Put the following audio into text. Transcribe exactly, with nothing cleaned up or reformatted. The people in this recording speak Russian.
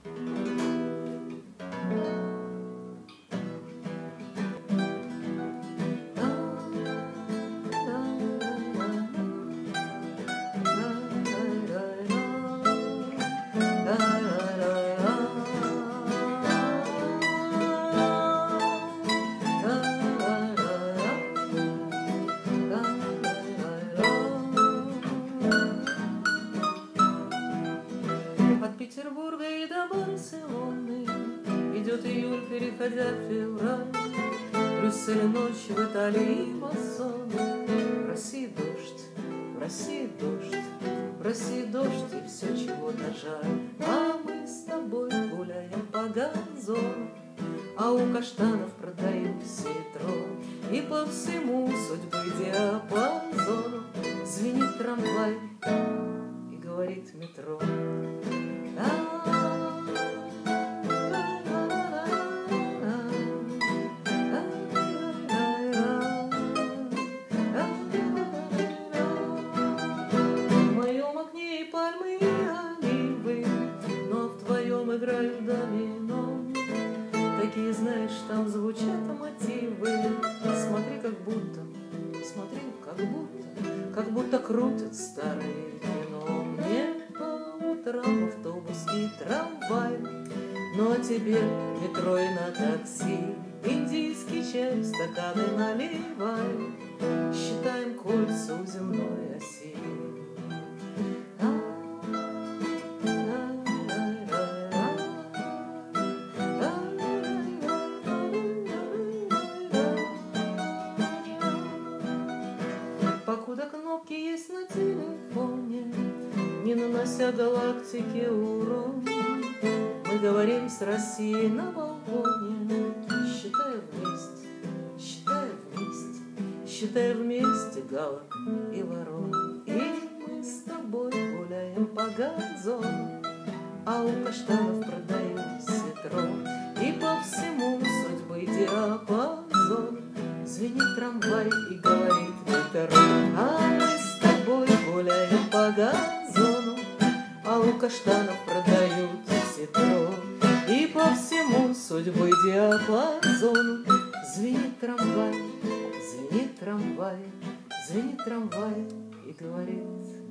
От Петербурга и до Барселоны идет июль, переходя в февраль. Брюссель ночь, в Италии бассоны. В России дождь, в России дождь, в России дождь и все чего-то жаль. А мы с тобой гуляем по газону, а у каштанов продают ситро. И по всему судьбы диапазону звенит трамвай и говорит метро. В моем окне и пальмы, и оливы, но в твоем играют домино. Такие, знаешь, там звучат мотивы. Смотри, как будто, смотри, как будто, как будто крутят старое кино. Мне по утрам автобус и трамвай, но тебе метро и на такси. Индийский чай в стаканы наливай, считаем кольца у земной оси. Покуда кнопки есть на телефоне, не нанося галактике урон, мы говорим с Россией на балконе, считая вместе, считая вместе, считая вместе галок и ворон. И мы с тобой гуляем по газону, а у каштанов продают ситро. И по всему судьбы диапазон звенит трамвай и говорит метро. А мы с тобой гуляем по газону, а у каштанов продают ситро. И по всему судьбы диапазону звенит трамвай, звенит трамвай, звенит трамвай и говорит